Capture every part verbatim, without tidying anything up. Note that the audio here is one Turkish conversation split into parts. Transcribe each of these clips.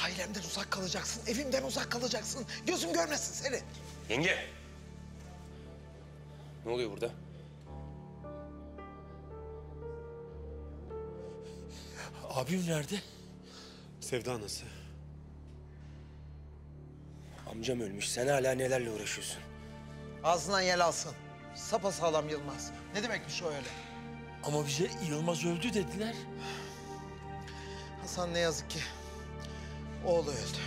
Ailemden uzak kalacaksın, evimden uzak kalacaksın. Gözüm görmesin seni. Yenge! Ne oluyor burada? Abim nerede? Sevda anası. Amcam ölmüş. Sen hala nelerle uğraşıyorsun? Ağzından yel alsın. Sapasağlam Yılmaz. Ne demekmiş o öyle? Ama bize Yılmaz öldü dediler. Hasan ne yazık ki oğlu öldü.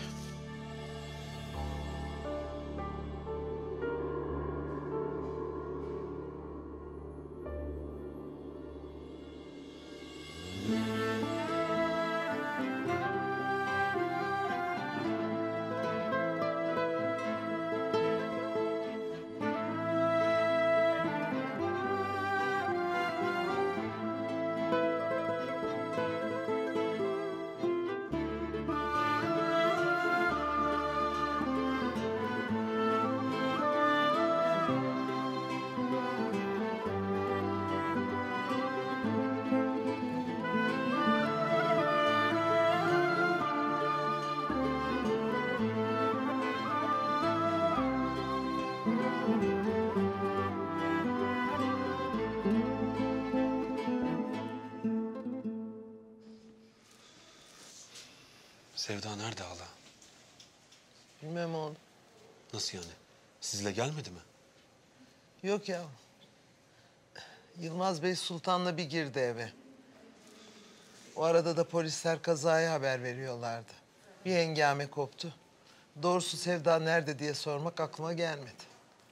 Sevda nerede hala? Bilmem oğlum. Nasıl yani? Sizle gelmedi mi? Yok ya. Yılmaz Bey Sultan'la bir girdi eve. O arada da polisler kazaya haber veriyorlardı. Bir hengame koptu. Doğrusu Sevda nerede diye sormak aklıma gelmedi.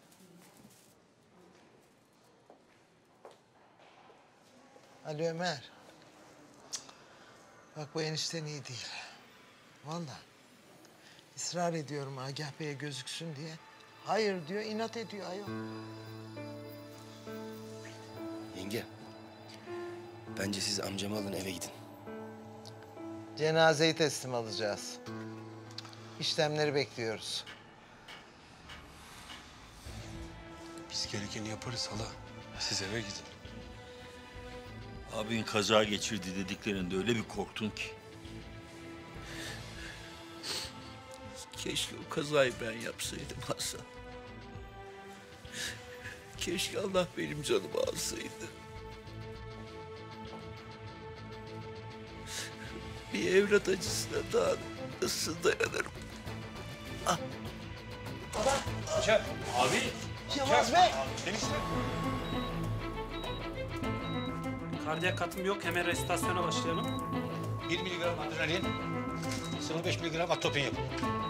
Ali Ömer. Bak bu enişten iyi değil. Vallahi. ısrar ediyorum Agah Bey'e gözüksün diye. Hayır diyor, inat ediyor ayol. Yenge, bence siz amcamı alın eve gidin. Cenazeyi teslim alacağız. İşlemleri bekliyoruz. Biz gerekeni yaparız hala. Siz eve gidin. Abin kaza geçirdi dediklerinde öyle bir korktun ki. Keşke o kazayı ben yapsaydım Hasan. Keşke Allah benim canımı alsaydı. Bir evlat acısına daha nasıl dayanırım? Ah. Çak. Abi. Yılmaz Bey! Kardiyak katım yok. Hemen resitasyona başlayalım. bir miligram adrenalin, sıfır virgül beş miligram atropin yapın.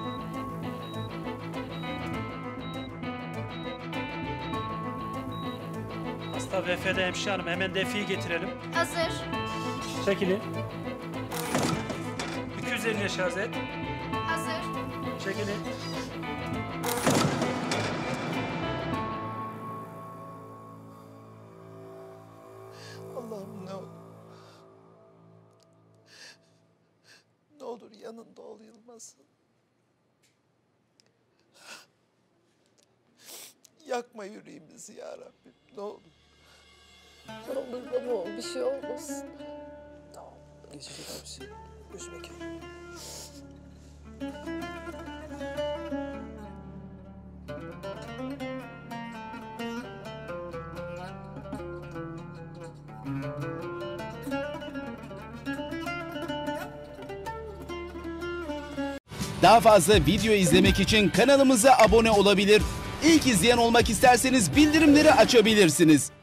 Hasta V F'de hemşire hanım. Hemen defiyi getirelim. Hazır. Çekilin. iki yüz elliye şarj et. Hazır. Çekilin. Allah'ım ne olur. Ne olur yanında ol Yılmaz'ın. Yakma yüreğimizi ya Rabbim, ne olur. Ne olur baba ol, bir şey olmasın. Tamam, geçecek abisi. Üzme kendini. Daha fazla video izlemek için kanalımıza abone olabilir. İlk izleyen olmak isterseniz bildirimleri açabilirsiniz.